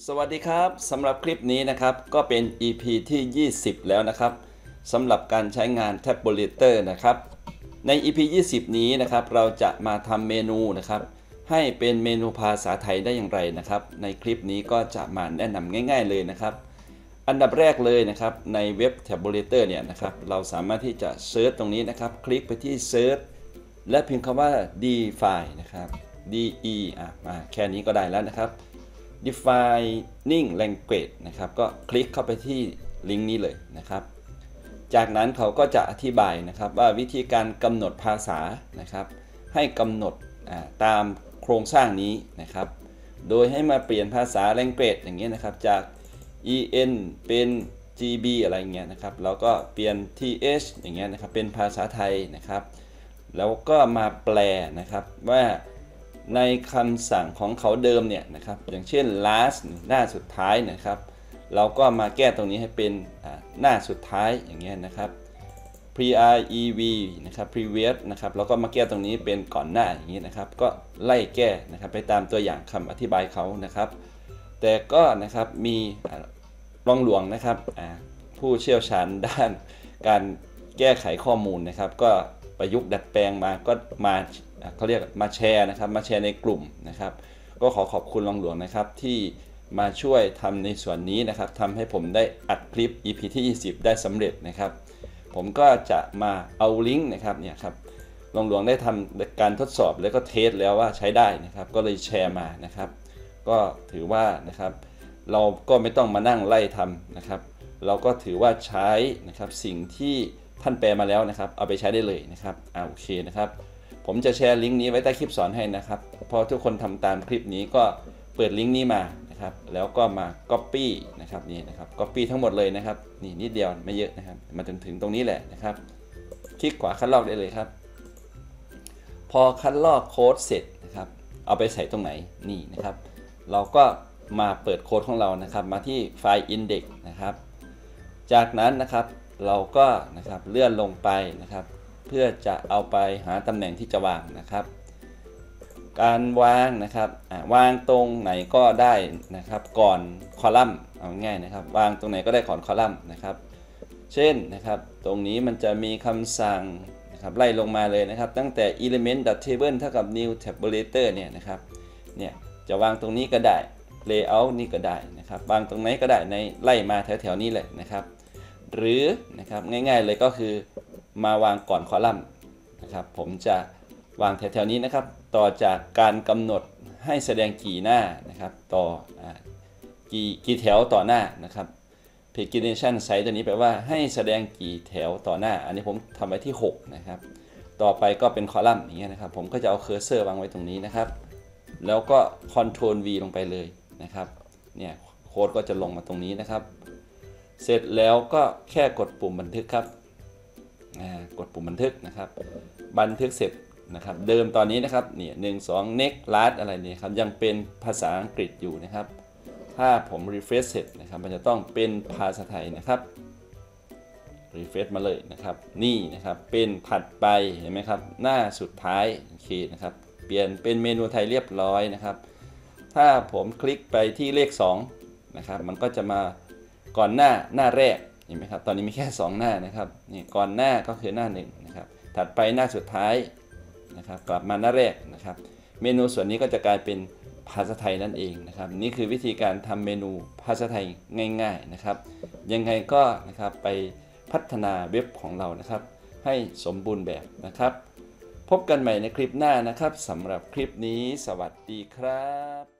สวัสดีครับสำหรับคลิปนี้นะครับก็เป็น EP ที่ 20 แล้วนะครับสำหรับการใช้งานแท็บเล็ตนะครับใน EP 20 นี้นะครับเราจะมาทำเมนูนะครับให้เป็นเมนูภาษาไทยได้อย่างไรนะครับในคลิปนี้ก็จะมาแนะนำง่ายๆเลยนะครับอันดับแรกเลยนะครับในเว็บแท็บเล็ตเนี่ยนะครับเราสามารถที่จะเซิร์ชตรงนี้นะครับคลิกไปที่เซิร์ชและพิมพ์คำว่า define นะครับ de มาแค่นี้ก็ได้แล้วนะครับdefining language นะครับก็คลิกเข้าไปที่ลิงก์นี้เลยนะครับจากนั้นเขาก็จะอธิบายนะครับว่าวิธีการกำหนดภาษานะครับให้กำหนดตามโครงสร้างนี้นะครับโดยให้มาเปลี่ยนภาษา language อย่างเงี้ยนะครับจาก en เป็น gb อะไรเงี้ยนะครับแล้วก็เปลี่ยน th อย่างเงี้ยนะครับเป็นภาษาไทยนะครับแล้วก็มาแปลนะครับว่าในคำสั่งของเขาเดิมเนี่ยนะครับอย่างเช่น last หน้าสุดท้ายนะครับเราก็มาแก้ตรงนี้ให้เป็นหน้าสุดท้ายอย่างเงี้ยนะครับ prev นะครับ previous นะครับเราก็มาแก้ตรงนี้เป็นก่อนหน้าอย่างนี้นะครับก็ไล่แก้นะครับไปตามตัวอย่างคำอธิบายเขานะครับแต่ก็นะครับมีรองหลวงนะครับผู้เชี่ยวชาญด้านการแก้ไขข้อมูลนะครับก็ประยุกต์ดัดแปลงมาก็มาเขาเรียกมาแชร์นะครับมาแชร์ในกลุ่มนะครับก็ขอขอบคุณรองหลวงนะครับที่มาช่วยทำในส่วนนี้นะครับทำให้ผมได้อัดคลิป EP ที่ 20 ได้สำเร็จนะครับผมก็จะมาเอาลิงก์นะครับเนี่ยครับรองหลวงได้ทำการทดสอบแล้วก็เทสแล้วว่าใช้ได้นะครับก็เลยแชร์มานะครับก็ถือว่านะครับเราก็ไม่ต้องมานั่งไล่ทำนะครับเราก็ถือว่าใช้นะครับสิ่งที่ท่านแปลมาแล้วนะครับเอาไปใช้ได้เลยนะครับโอเคนะครับผมจะแชร์ลิงก์นี้ไว้ใต้คลิปสอนให้นะครับพอทุกคนทำตามคลิปนี้ก็เปิดลิงก์นี้มานะครับแล้วก็มา Copy นะครับนี่นะครับ Copy ทั้งหมดเลยนะครับนี่นิดเดียวไม่เยอะนะครับมาถึงตรงนี้แหละนะครับคลิกขวาคัดลอกได้เลยครับพอคัดลอกโค้ดเสร็จนะครับเอาไปใส่ตรงไหนนี่นะครับเราก็มาเปิดโค้ดของเรานะครับมาที่ไฟล์ index นะครับจากนั้นนะครับเราก็นะครับเลื่อนลงไปนะครับเพื่อจะเอาไปหาตำแหน่งที่จะวางนะครับการวางนะครับวางตรงไหนก็ได้นะครับก่อนคอลัมน์เอาง่ายนะครับวางตรงไหนก็ได้ก่อนคอลัมน์นะครับเช่นนะครับตรงนี้มันจะมีคำสั่งนะครับไล่ลงมาเลยนะครับตั้งแต่ element.table เท่ากับ new tabulator เนี่ยนะครับเนี่ยจะวางตรงนี้ก็ได้ layout นี่ก็ได้นะครับวางตรงไหนก็ได้ในไล่มาแถวๆนี้เลยนะครับหรือนะครับง่ายๆเลยก็คือมาวางก่อนคอลัมน์นะครับผมจะวางแถวๆนี้นะครับต่อจากการกำหนดให้แสดงกี่หน้านะครับต่อกี่แถวต่อหน้านะครับ pagination size ตัวนี้แปลว่าให้แสดงกี่แถวต่อหน้าอันนี้ผมทำไว้ที่6นะครับต่อไปก็เป็นคอลัมน์อย่างเงี้ยนะครับผมก็จะเอาเคอร์เซอร์วางไว้ตรงนี้นะครับแล้วก็ Ctrl V ลงไปเลยนะครับเนี่ยโค้ดก็จะลงมาตรงนี้นะครับเสร็จแล้วก็แค่กดปุ่มบันทึกครับกดปุ่มบันทึกนะครับบันทึกเสร็จนะครับเดิมตอนนี้นะครับเนี่ย1 2 next last อะไรเนี่ยครับยังเป็นภาษาอังกฤษอยู่นะครับถ้าผม refresh เสร็จนะครับมันจะต้องเป็นภาษาไทยนะครับ refresh มาเลยนะครับนี่นะครับเป็นถัดไปเห็นไหมครับหน้าสุดท้ายโอเคนะครับเปลี่ยนเป็นเมนูไทยเรียบร้อยนะครับถ้าผมคลิกไปที่เลข2นะครับมันก็จะมาก่อนหน้าแรกเห็นไหมครับตอนนี้มีแค่2หน้านะครับนี่ก่อนหน้าก็คือหน้า1นะครับถัดไปหน้าสุดท้ายนะครับกลับมาหน้าแรกนะครับเมนูส่วนนี้ก็จะกลายเป็นภาษาไทยนั่นเองนะครับนี่คือวิธีการทำเมนูภาษาไทยง่ายๆนะครับยังไงก็นะครับไปพัฒนาเว็บของเรานะครับให้สมบูรณ์แบบนะครับพบกันใหม่ในคลิปหน้านะครับสำหรับคลิปนี้สวัสดีครับ